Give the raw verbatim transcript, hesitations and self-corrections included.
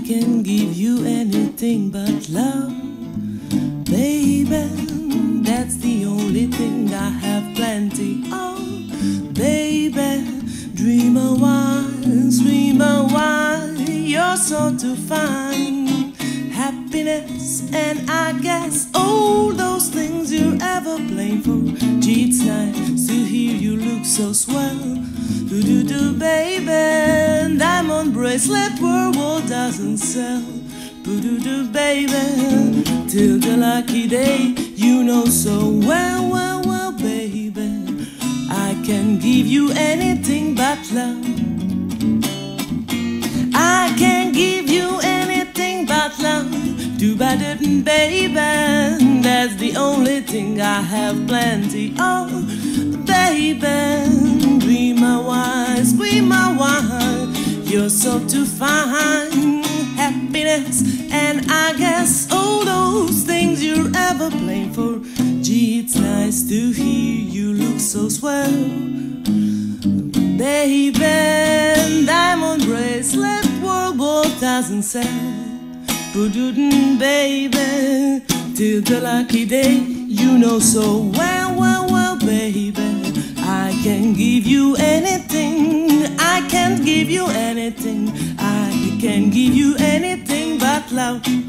can give you anything but love, baby. That's the only thing I have plenty of, baby. Dream a while, dream a while. You're so to find happiness, and I guess all those things you're ever playing for. Gee, it's nice to hear you look so swell. Do do do, baby. Diamond bracelet world doesn't sell. Do do do, baby. Till the lucky day, you know so well, well, well, baby. I can give you anything but love. I can give you anything but love. Do better, baby. That's the only thing I have plenty of, baby. Be my wife, be my wife. You're so to find happiness, and I guess all those things you're ever playing for. Gee, it's nice to hear you look so swell, baby. Diamond bracelet world both doesn't sell. Put-do-dun, baby. Till the lucky day, you know so well, well, well, baby. I can give you anything, I can't give you anything, I can give you anything but love.